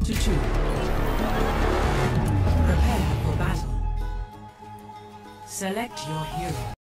to 2. Prepare for battle. Select your hero.